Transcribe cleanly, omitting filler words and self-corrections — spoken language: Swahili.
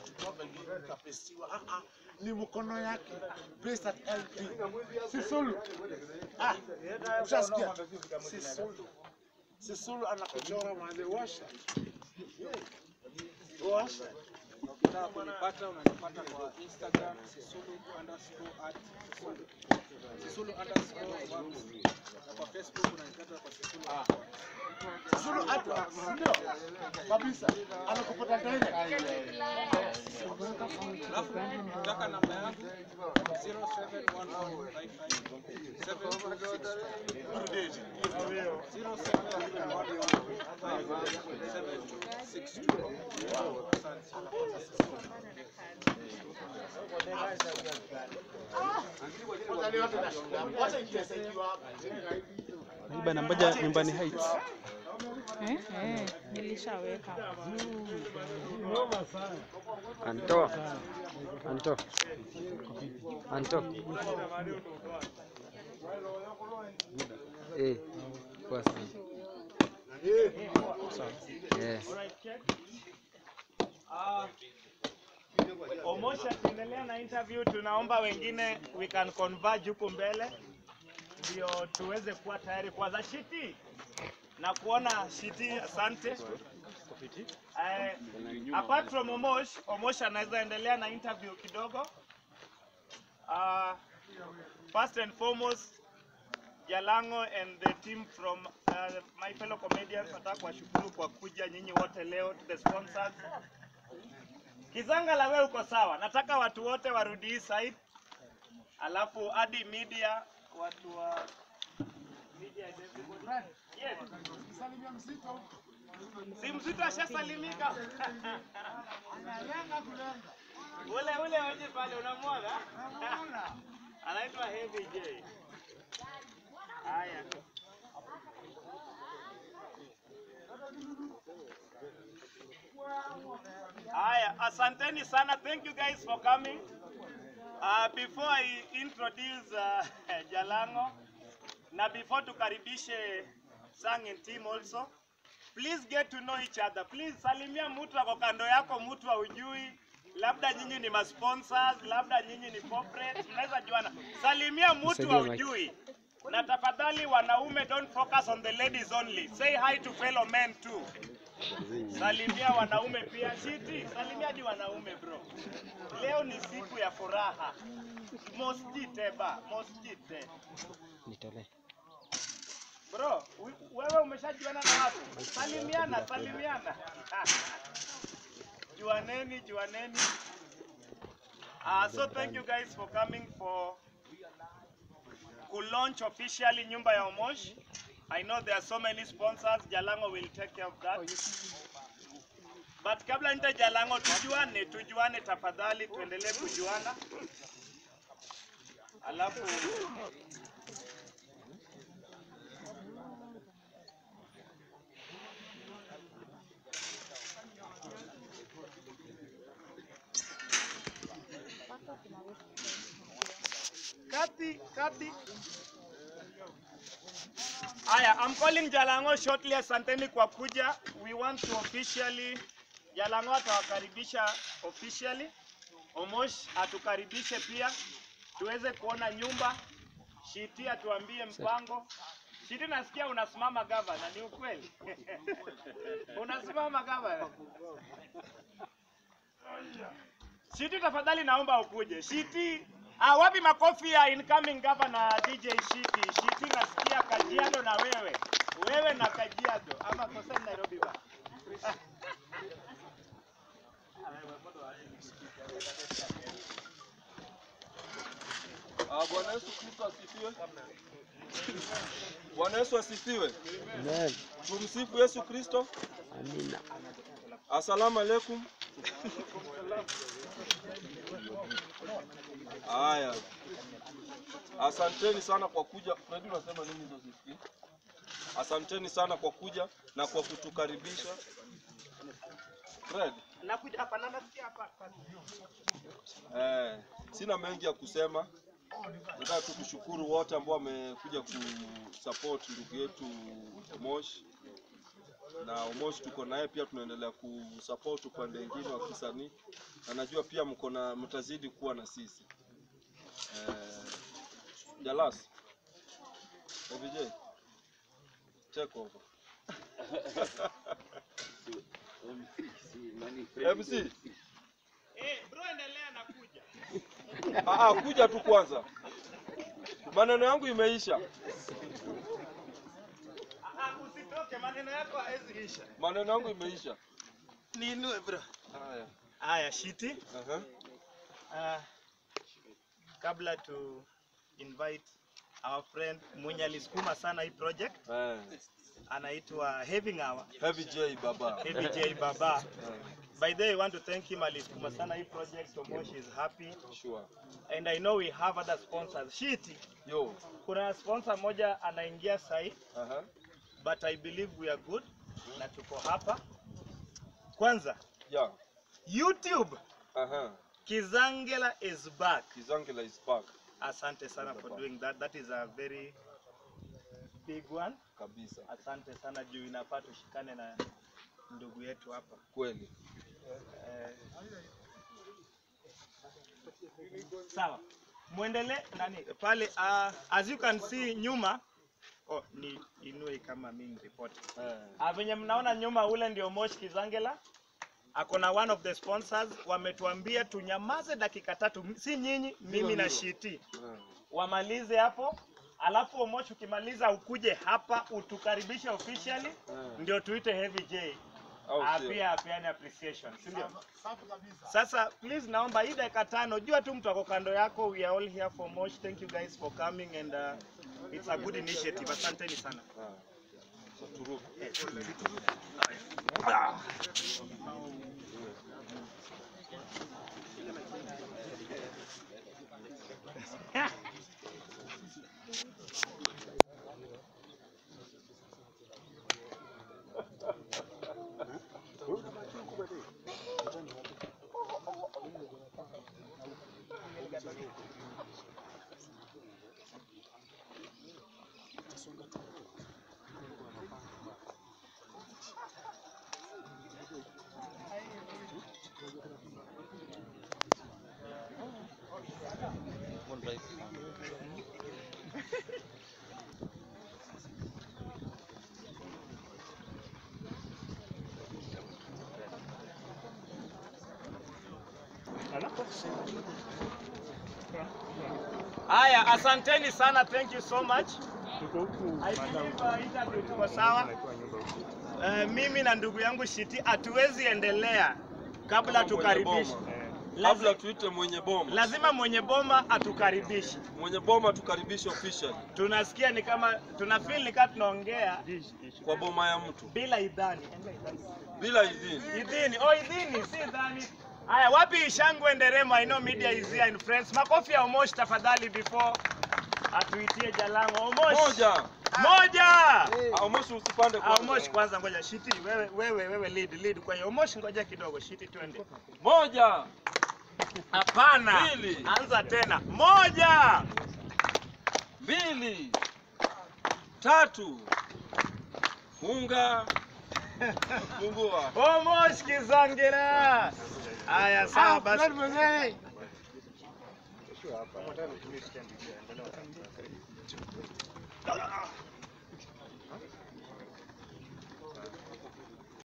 kutoka kapesiwa. Ni mkono yake based at LP. Sisulu. Ushasikia? Sisulu. Sisulu anakuchora mwanzo washa. Washa. Ukitaka kunipata unanipata kwa Instagram Sisulu_art Sisulu_works, na kwa Facebook unanipata kwa Sisulu. Sisulu art ndio kabisa, anakupata direct. Alafu nataka namba yangu 0711557262. Bana mbaja nyumbani Heights. Nilishaweka. Anto. Kwa sana. Omosha, tuendelea na interview. Tunaomba wengine we can converge huko mbele ndio tuweze kuwa tayari kwa shiti na kuona shiti. Asante. Apart from Omosh anaweza endelea na interview kidogo. First and foremost, Jalango and the team from my fellow comedians, nataka kuwashukuru kwa kuja nyinyi wote leo, to the sponsors. Kizanga la wewe uko sawa. Nataka watu wote warudi hii side. Alafu hadi media, watu wa media yes. Salimia Mzito. Si Mzito ashasalimika. Ule waje pale unamwona? Anaitwa Heavy J. Haya. Haya, asanteni sana. Thank you guys for coming. Before I introduce Jalango, na before tukaribishe Sang and team also, please get to know each other. Please salimia mtu wako kando yako, mtu haujui, labda nyinyi ni masponsors, labda nyinyi ni corporate, mnaweza juana. Salimia mtu haujui. Na tafadhali wanaume, don't focus on the ladies only. Say hi to fellow men too. Salimia wanaume pia. Shiti, salimia di wanaume bro. Leo ni siku ya furaha. Mosjite ba, mosjite. Nitole. Bro, wewe umeshajuana na watu? Salimiana. Juaneni. So thank you guys for coming for launch officially Nyumba ya Omosh. I know there are so many sponsors. Jalango will take care of that. But kabla nita Jalango tujuane tafadhali, tuendelee kujuana. Alafu Kati. Aya, I'm calling Jalango shortly. Asanteni kwa kuja. We want to officially, Jalango atawakaribisha officially. Omosh atukaribishe pia. Tuweze kuona nyumba. Shiti atuambie mpango. Shiti, nasikia unasimama gavana, ni ukweli? Unasimama gavana? Shiti, tafadhali naomba ukuje. Shiti, wapi makofi ya incoming governor DJ Shiti? Shiti, nasikia Kajiado na wewe na Kajiado ama kosa Nairobi ba. Bwana Yesu Kristo asifiwe. Bwana Yesu asifiwe. Amen. Tumsifu Yesu Kristo. Amina. Asalamu alaykum. Haya. Asanteni sana kwa kuja. Fred, unasema nini hizo sisikii? Asanteni sana kwa kuja na kwa kutukaribisha. Fred, nakuja hapa na nasikia hapa. Sina mengi ya kusema. Nataka tu kushukuru wote ambao wamekuja kusupport ndugu yetu Omosh. na Omosh tuko naye pia, tunaendelea kusupport upande mwingine wa kisanii, na najua pia mtazidi kuwa na sisi. Jalas OVJ take over. MC Bro, endelea na kuja. Kuja tu kwanza. Maneno yangu imeisha. Usitoke, maneno yako hayaziisha. Maneno yangu imeisha. Niinue bro. Haya. Haya, Shiti. Aha. Kabla to invite our friend mwenye alisukuma sana hii project, anaitwa Heavy Ngawa. Heavy J Baba. Heavy J Baba. By the way, I want to thank him. Alisukuma sana hii project. Omosh is happy. Sure. And I know we have other sponsors. Shiti. Yo. Kuna sponsor moja anaingia sahi. But I believe we are good. Na tuko hapa. Kwanza. Yeah. YouTube. Kizangela is back. Kizangela is back. Asante sana for doing that. That is a very big one. Kabisa. Asante sana juu inafaa tushikane na ndugu yetu hapa. Kweli. Sawa. Muendelee nani pale as you can see nyuma. Ni inue kama mimi report. Venye mnaona nyuma ule ndio Omosh Kizangela. Akona one of the sponsors, wametuambia tunyamaze dakika 3, si nyinyi, mimi na Shiti. Wamalize hapo, alafu Omosh ukimaliza ukuje hapa utukaribishe officially, ndio tuite Heavy J. Pia apeane appreciation, si ndio? Sasa please naomba hii dakika 5, jua tu mtu ako kando yako, we are all here for Omosh. Thank you guys for coming and it's a good initiative. Asanteni sana. Haya, asanteni sana, thank you so much. I believe interview tuko sawa. Mimi na ndugu yangu Shiti hatuwezi endelea kabla tukaribishe. Labda tuite mwenye boma. Lazima mwenye boma atukaribishe. Mwenye boma tukaribishe official. Tunasikia ni kama tunafeel ni kama tunaongea kwa boma ya mtu bila idhani. Bila idhini. Idhini, idhini, si idhani. Haya, wapi shangwe nderemo? I know media is here in friends. Makofi ya Omosh tafadhali before atuitie Jalango. Omosh. Moja. Omosh usipande kwanza. Omosh kwanza ngoja. Shiti wewe lead kwa hiyo. Omosh ngoja kidogo. Shiti twende. Moja. Hapana. Mbili. Anza tena. Moja. Mbili. Tatu. Funga. Fungua. Omosh Kizangela. Haya sawa basi.